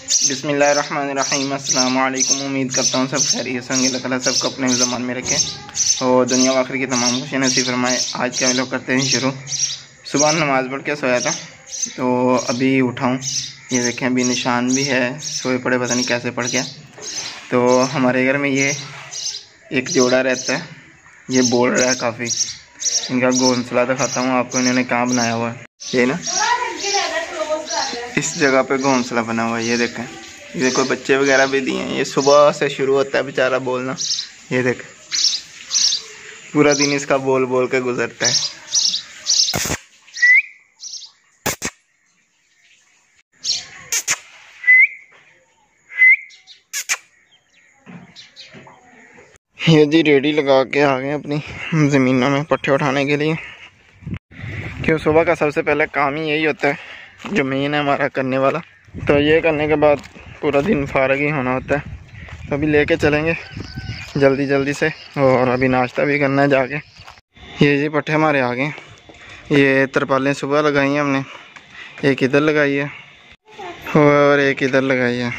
बिस्मिल्लाहिर्रहमानिर्रहीम। अस्सलाम वालेकुम। उम्मीद करता हूँ सब खैरियत से होंगे। अल्लाह ताला सबको अपने ज़मान में रखे और दुनिया व आखिर की तमाम खुशियाँ नसीब फरमाए। आज का व्लॉग करते हैं शुरू। सुबह नमाज़ पढ़ के सोया था तो अभी उठाऊँ, ये देखें अभी निशान भी है, सोए पड़े पता नहीं कैसे पड़ गया। तो हमारे घर में ये एक जोड़ा रहता है, ये बोल रहा है काफ़ी। इनका घोंसला दिखाता हूँ आपको, इन्होंने कहाँ बनाया हुआ है। ये ना इस जगह पे घोंसला बना हुआ है, ये देखें। ये कोई बच्चे वगैरह भी दिए हैं। ये सुबह से शुरू होता है बेचारा बोलना, ये देखें पूरा दिन इसका बोल बोल के गुजरता है। ये जी रेडी लगा के आ गए अपनी ज़मीनों में पट्टे उठाने के लिए, क्यों सुबह का सबसे पहले काम ही यही होता है, जो मेन है हमारा करने वाला। तो ये करने के बाद पूरा दिन फारग ही होना होता है। तो अभी लेके चलेंगे जल्दी जल्दी से, और अभी नाश्ता भी करना है जाके। ये जी पट्टे हमारे आ गए। ये तरपालें सुबह लगाई हैं हमने, एक इधर लगाई है और एक इधर लगाई है।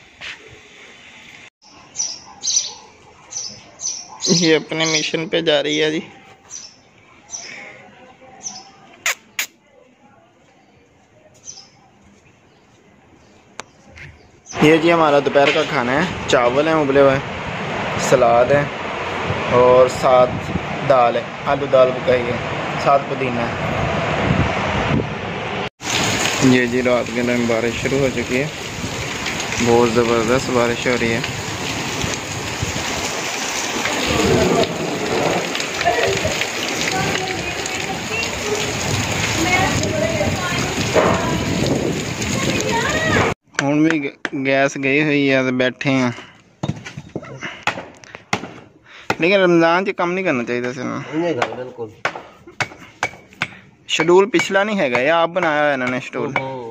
ये अपने मिशन पे जा रही है जी। ये जी हमारा दोपहर का खाना है। चावल हैं उबले हुए, सलाद है और साथ दाल है, आलू दाल पकाई है, साथ पुदीना है। ये जी रात के टाइम बारिश शुरू हो चुकी है, बहुत ज़बरदस्त बारिश हो रही है। ਹੁਣ भी गैस गई हुई है तो बैठे हैं, लेकिन रमज़ान च कम नहीं करना चाहिए बिल्कुल। शेड्यूल पिछला नहीं है, या आप बनाया है इन्होंने शेड्यूल?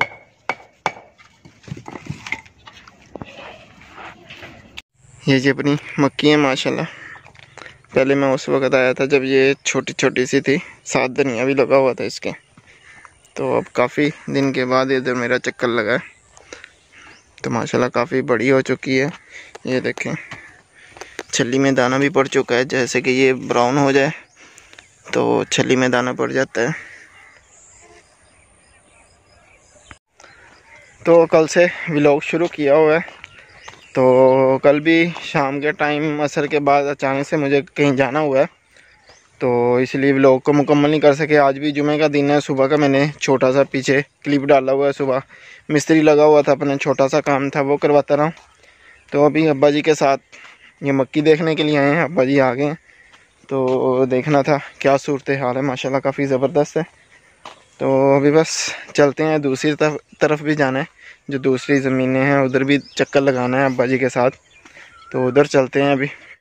ये जी अपनी मक्की है माशाल्लाह। पहले मैं उस वक्त आया था जब ये छोटी छोटी सी थी, साथ धनिया भी लगा हुआ था इसके। तो अब काफ़ी दिन के बाद इधर मेरा चक्कर लगा है, तो माशाल्लाह काफ़ी बड़ी हो चुकी है। ये देखें छली में दाना भी पड़ चुका है, जैसे कि ये ब्राउन हो जाए तो छली में दाना पड़ जाता है। तो कल से व्लॉग शुरू किया हुआ है। तो कल भी शाम के टाइम असर के बाद अचानक से मुझे कहीं जाना हुआ है, तो इसलिए व्लॉग को मुकम्मल नहीं कर सके। आज भी जुमे का दिन है। सुबह का मैंने छोटा सा पीछे क्लिप डाला हुआ है। सुबह मिस्त्री लगा हुआ था, अपना छोटा सा काम था वो करवाता रहा। तो अभी अब्बा जी के साथ ये मक्की देखने के लिए आए हैं। अब्बा जी आ गए हैं, तो देखना था क्या सूरत हाल है। माशाल्लाह काफ़ी ज़बरदस्त है। तो अभी बस चलते हैं, दूसरी तरफ भी जाना है, जो दूसरी ज़मीनें हैं उधर भी चक्कर लगाना है अब्बा जी के साथ। तो उधर चलते हैं अभी।